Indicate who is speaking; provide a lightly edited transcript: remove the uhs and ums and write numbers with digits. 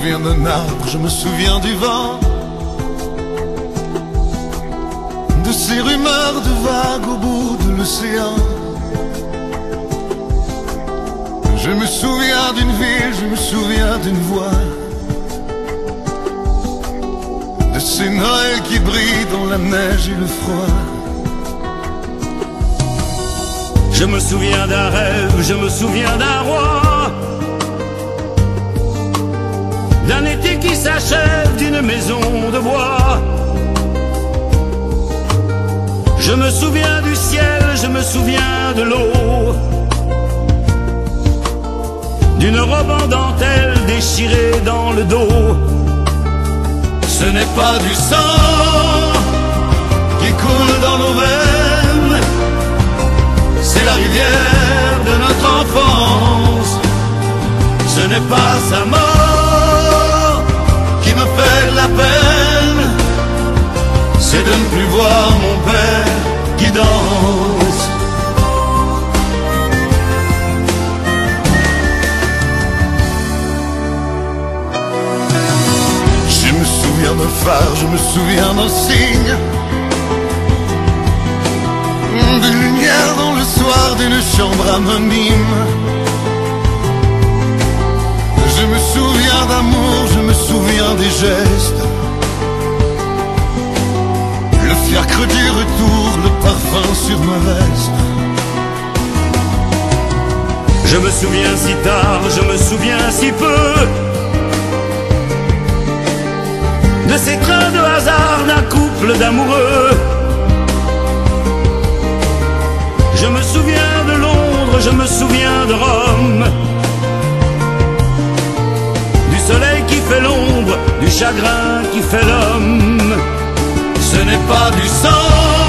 Speaker 1: souviens d'un arbre, je me souviens du vent, de ces rumeurs de vagues au bout de l'océan. Je me souviens d'une ville, je me souviens d'une voix, de ces Noëls qui brillent dans la neige et le froid.
Speaker 2: Je me souviens d'un rêve, je me souviens d'un roi, d'un été qui s'achève, d'une maison de bois. Je me souviens du ciel, je me souviens de l'eau, d'une robe en dentelle déchirée dans le dos.
Speaker 1: Ce n'est pas du sang qui coule dans nos veines, c'est la rivière de notre enfance. Ce n'est pas sa mort qui me fait la peine, c'est de ne plus voir mon père qui danse. Je me souviens d'un phare, je me souviens d'un signe, d'une lumière dans le soir d'une chambre anonyme. Je me souviens d'amour, je me souviens des gestes, le fiacre du retour, le parfum sur ma veste.
Speaker 2: Je me souviens si tard, je me souviens si peu, de ces trains de hasard d'un couple d'amoureux. Je me souviens de Londres, je me souviens de Rome, du soleil qui fait l'ombre, du chagrin qui fait l'homme.
Speaker 1: Ce n'est pas du sang